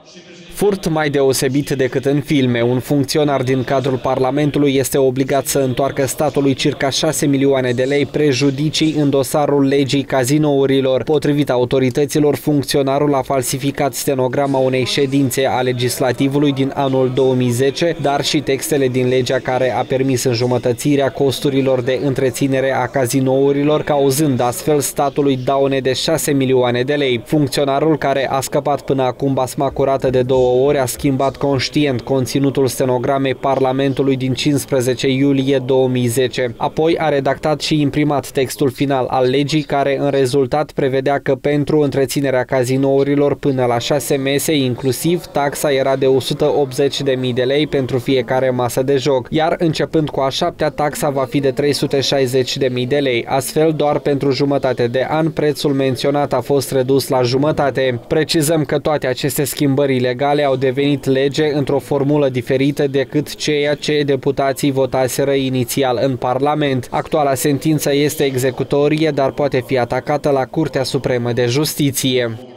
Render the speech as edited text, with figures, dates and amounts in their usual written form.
Furt mai deosebit decât în filme, un funcționar din cadrul Parlamentului este obligat să întoarcă statului circa 6 milioane de lei prejudicii în dosarul legii cazinourilor. Potrivit autorităților, funcționarul a falsificat stenograma unei ședințe a legislativului din anul 2010, dar și textele din legea care a permis înjumătățirea costurilor de întreținere a cazinourilor, cauzând astfel statului daune de 6 milioane de lei. Funcționarul, care a scăpat până acum basma curată de 2 ori, a schimbat conștient conținutul stenogramei Parlamentului din 15 iulie 2010. Apoi a redactat și imprimat textul final al legii, care în rezultat prevedea că pentru întreținerea cazinourilor până la 6 mese inclusiv, taxa era de 180.000 de lei pentru fiecare masă de joc, iar începând cu a 7-a, taxa va fi de 360.000 de lei. Astfel, doar pentru jumătate de an, prețul menționat a fost redus la jumătate. Precizăm că toate aceste schimbări ilegale au devenit lege într-o formulă diferită decât ceea ce deputații votaseră inițial în Parlament. Actuala sentință este executorie, dar poate fi atacată la Curtea Supremă de Justiție.